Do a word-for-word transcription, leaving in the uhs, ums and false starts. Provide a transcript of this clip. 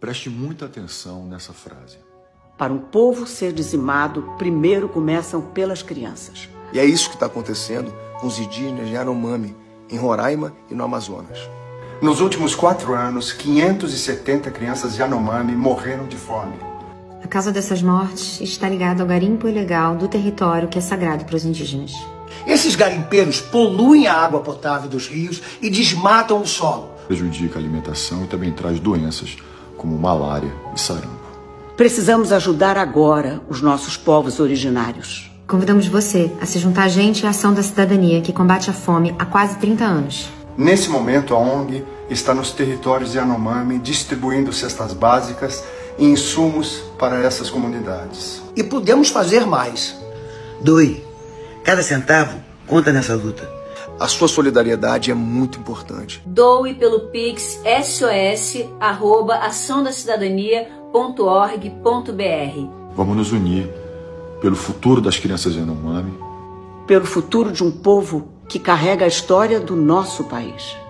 Preste muita atenção nessa frase. Para um povo ser dizimado, primeiro começam pelas crianças. E é isso que está acontecendo com os indígenas de Yanomami, em Roraima e no Amazonas. Nos últimos quatro anos, quinhentas e setenta crianças Yanomami morreram de fome. A causa dessas mortes está ligada ao garimpo ilegal do território que é sagrado para os indígenas. Esses garimpeiros poluem a água potável dos rios e desmatam o solo. Prejudica a alimentação e também traz doenças como malária e sarampo. Precisamos ajudar agora os nossos povos originários. Convidamos você a se juntar a gente à Ação da Cidadania, que combate a fome há quase trinta anos. Nesse momento, a O N G está nos territórios Yanomami distribuindo cestas básicas e insumos para essas comunidades. E podemos fazer mais. Doe. Cada centavo conta nessa luta. A sua solidariedade é muito importante. Doe pelo Pix S O S arroba ação da cidadania ponto org ponto br. Vamos nos unir pelo futuro das crianças Yanomami, pelo futuro de um povo que carrega a história do nosso país.